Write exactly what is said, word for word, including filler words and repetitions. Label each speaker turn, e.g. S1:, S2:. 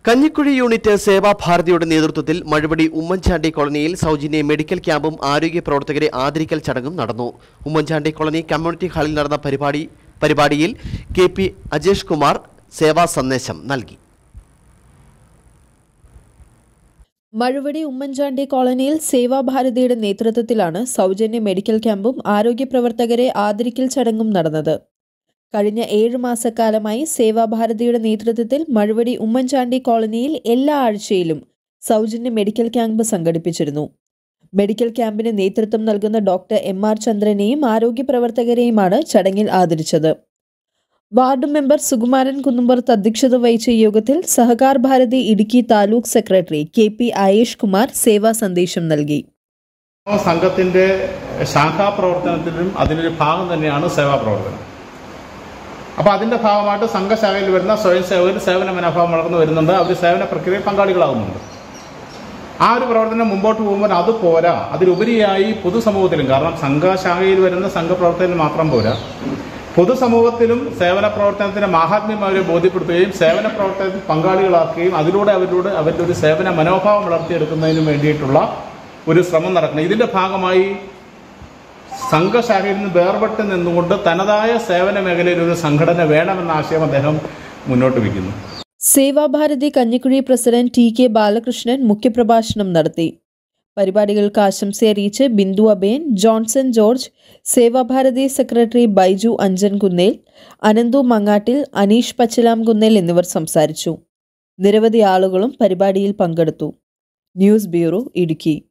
S1: Kanjikuzhi unit സേവാഭാരതിയുടെ നേതൃത്വത്തിൽ മഴവടി ഉമ്മൻചാണ്ടി കോളനിയിൽ സൗജന്യ മെഡിക്കൽ ക്യാമ്പും ആരോഗ്യ പ്രവർത്തകരെ ആദരിക്കൽ ചടങ്ങും നടന്നു. ഉമ്മൻചാണ്ടി കോളനി കമ്മ്യൂണിറ്റി ഹാളിൽ നടന്ന പരിപാടി പരിപാടിയിൽ കെ പി അജേഷ് കുമാർ സേവാ സന്ദേശം നൽകി.
S2: മഴവടി ഉമ്മൻചാണ്ടി കോളനിയിൽ സേവാഭാരതിയുടെ നേതൃത്വത്തിലാണ് സൗജന്യ മെഡിക്കൽ ക്യാമ്പും ആരോഗ്യ പ്രവർത്തകരെ ആദരിക്കൽ ചടങ്ങും നടന്നത്. കഴിഞ്ഞ ഏഴ് മാസക്കാലമായി സേവാഭാരതിയുടെ നേതൃത്വത്തിൽ മഴവടി ഉമ്മൻചാണ്ടി കോളനിയിൽ എല്ലാ ആഴ്ചയിലും സൗജന്യ മെഡിക്കൽ ക്യാമ്പ് സംഘടിപ്പിച്ചിരുന്നു. മെഡിക്കൽ ക്യാമ്പിന് നേതൃത്വം നൽകുന്ന ഡോക്ടർ എം ആർ ചന്ദ്രനെയും ആരോഗ്യ പ്രവർത്തകരെയുമാണ് ചടങ്ങിൽ ആദരിച്ചത്. വാർഡ് മെമ്പർ സുകുമാരൻ കുന്നുംപുറത്ത് അധ്യക്ഷത വഹിച്ച യോഗത്തിൽ Sahakar Bharati Idukki taluk secretary K P Ayesh Kumar സേവാ സന്ദേശം നൽകി.
S3: സംഘത്തിന്റെ ശാഖാ പ്രവർത്തനത്തിലും അതിനൊരു ഭാഗം തന്നെയാണ് സേവാ പ്രവർത്തനം. അപ്പോൾ അതിൻ്റെ ഭാഗമായിട്ട് സംഘശാഖയിൽ വരുന്ന സ്വയം സേവകർ സേവന മനോഭാവം വളർന്നു വരുന്നുണ്ട്. അവർ സേവന പ്രക്രിയയിൽ പങ്കാളികളാകുന്നുണ്ട്. ആ ഒരു പ്രവർത്തനം മുമ്പോട്ട് പോകുമ്പോൾ അത് പോരാ, അതിലുപരിയായി പൊതുസമൂഹത്തിലും, കാരണം സംഘശാഖയിൽ വരുന്ന സംഘപ്രവർത്തനം മാത്രം പോരാ, പൊതുസമൂഹത്തിലും സേവന പ്രവർത്തനത്തിൻ്റെ മാഹാത്മ്യം അവരെ ബോധ്യപ്പെടുത്തുകയും സേവന പ്രവർത്തനത്തിൽ പങ്കാളികളാക്കുകയും അതിലൂടെ അവരിലൂടെ അവരുടെ ഒരു സേവന മനോഭാവം വളർത്തിയെടുക്കുന്നതിന് വേണ്ടിയിട്ടുള്ള ഒരു ശ്രമം നടക്കണം. ഇതിൻ്റെ ഭാഗമായി സംഘശാഖയിൽ നിന്ന് വേർപെട്ട് നിന്നുകൊണ്ട് തനതായ സേവന മേഖലയിൽ ഒരു സംഘടന വേണമെന്ന ആശയം അദ്ദേഹം മുന്നോട്ട് വയ്ക്കുന്നു.
S2: Seva Bharati Kanjikuzhi president T K Balakrishnan മുഖ്യപ്രഭാഷണം നടത്തി. പരിപാടികൾക്ക് ആശംസ അറിയിച്ച് ബിന്ദു അബേൻ, ജോൺസൺ ജോർജ്, സേവാഭാരതി സെക്രട്ടറി ബൈജു അഞ്ചൻ കുന്നേൽ, അനന്തു മങ്ങാട്ടിൽ, അനീഷ് പച്ചലാം കുന്നേൽ എന്നിവർ സംസാരിച്ചു. നിരവധി ആളുകളും പരിപാടിയിൽ പങ്കെടുത്തു. News bureau, Idukki.